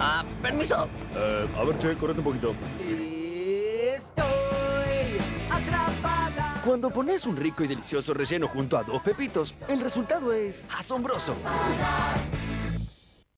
Permiso. A ver, che, correte un poquito. Estoy atrapada. Cuando pones un rico y delicioso relleno junto a dos pepitos, el resultado es asombroso.